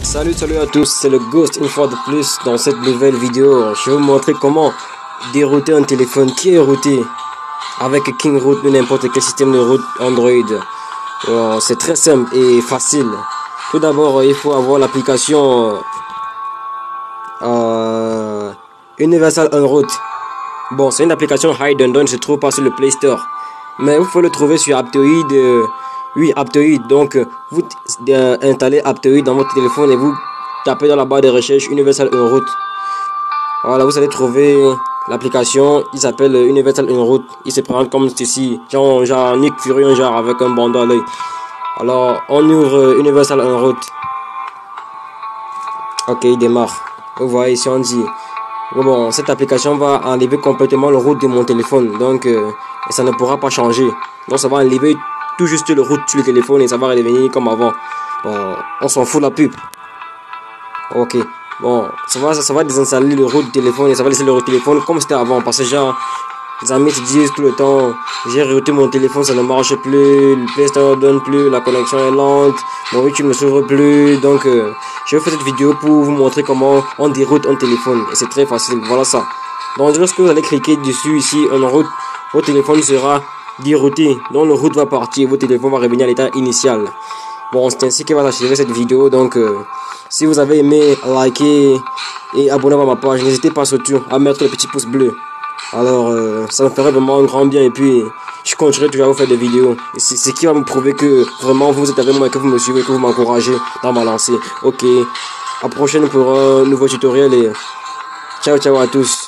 Salut à tous, c'est le Ghost une fois de plus. Dans cette nouvelle vidéo, je vais vous montrer comment dérouter un téléphone qui est routé avec KingRoot ou n'importe quel système de route Android. C'est très simple et facile. Tout d'abord, il faut avoir l'application Universal Enroute. Bon, c'est une application hidden, donc ne se trouve pas sur le Play Store, mais vous pouvez le trouver sur Aptoide. Oui, Aptoide. Donc, vous installez Aptoide dans votre téléphone et vous tapez dans la barre de recherche Universal Enroute. Voilà, vous allez trouver l'application. Il s'appelle Universal Enroute. Il se présente comme ceci, genre Nick Fury, genre avec un bandeau à l'œil. Alors, on ouvre Universal Enroute. Ok, il démarre. Vous voyez ici, on dit bon, cette application va enlever complètement le route de mon téléphone, donc ça ne pourra pas changer. Donc ça va enlever tout juste le route sur le téléphone et ça va redevenir comme avant. Bon, on s'en fout la pub. Ok, bon, ça va désinstaller le route du téléphone et ça va laisser le route téléphone comme c'était avant, parce que genre les amis se disent tout le temps, j'ai routé mon téléphone, ça ne marche plus, le Play Store ne donne plus, la connexion est lente, mon YouTube ne s'ouvre plus. Donc je vais faire cette vidéo pour vous montrer comment on déroute un téléphone et c'est très facile. Voilà ça. Donc lorsque vous allez cliquer dessus ici en route, votre téléphone sera dérouté, donc le route va partir, votre téléphone va revenir à l'état initial. Bon, c'est ainsi que va s'achever cette vidéo. Donc si vous avez aimé, likez et abonnez-vous à ma page, n'hésitez pas surtout à mettre le petit pouce bleu. Alors ça me ferait vraiment un grand bien et puis je continuerai toujours à vous faire des vidéos. Et c'est ce qui va me prouver que vraiment vous êtes avec moi et que vous me suivez, que vous m'encouragez dans ma lancée. Ok, à la prochaine pour un nouveau tutoriel et ciao à tous.